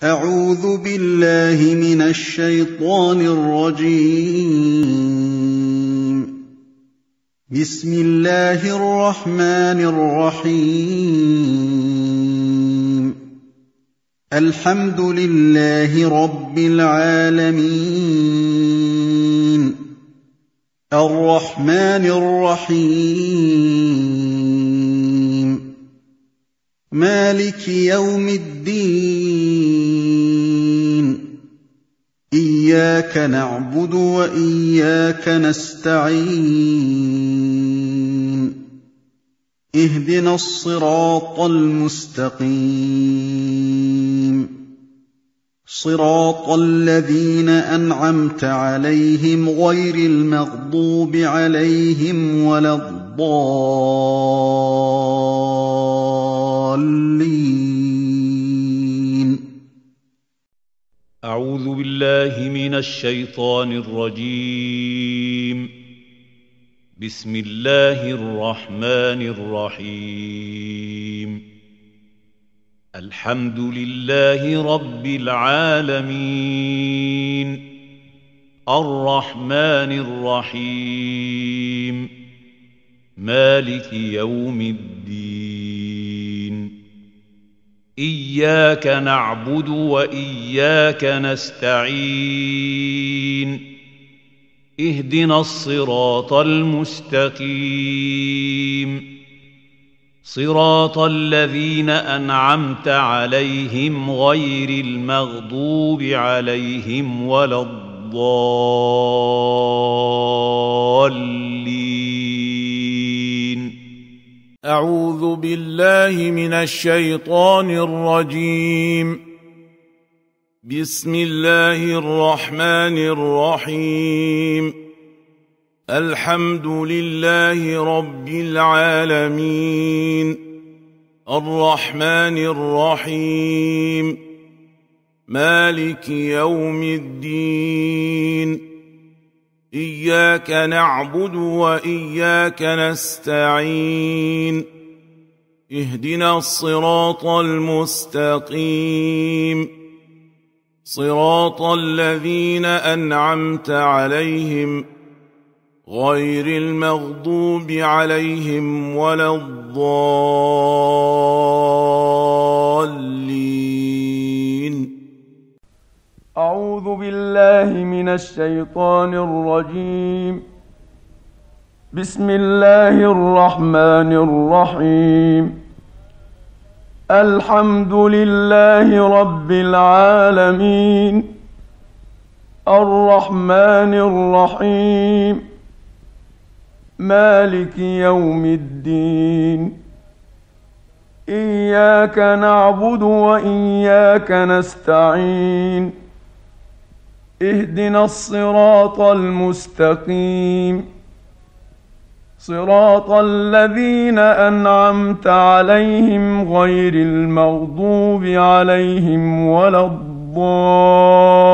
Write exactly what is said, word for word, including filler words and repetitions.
أعوذ بالله من الشيطان الرجيم. بسم الله الرحمن الرحيم. الحمد لله رب العالمين. الرحمن الرحيم. مالك يوم الدين. إياك نعبد وإياك نستعين. اهدنا الصراط المستقيم. صراط الذين أنعمت عليهم غير المغضوب عليهم ولا الضالين. أعوذ بالله من الشيطان الرجيم. بسم الله الرحمن الرحيم. الحمد لله رب العالمين. الرحمن الرحيم. مالك يوم الدين. إياك نعبد وإياك نستعين. اهدنا الصراط المستقيم. صراط الذين أنعمت عليهم غير المغضوب عليهم ولا الضالين. أعوذ بالله من الشيطان الرجيم. بسم الله الرحمن الرحيم. الحمد لله رب العالمين. الرحمن الرحيم. مالك يوم الدين. إياك نعبد وإياك نستعين. اهدنا الصراط المستقيم. صراط الذين أنعمت عليهم غير المغضوب عليهم ولا الضالين. أعوذ بالله من الشيطان الرجيم. بسم الله الرحمن الرحيم. الحمد لله رب العالمين. الرحمن الرحيم. مالك يوم الدين. إياك نعبد وإياك نستعين. اهدنا الصراط المستقيم. صراط الذين أنعمت عليهم غير المغضوب عليهم ولا الضالين.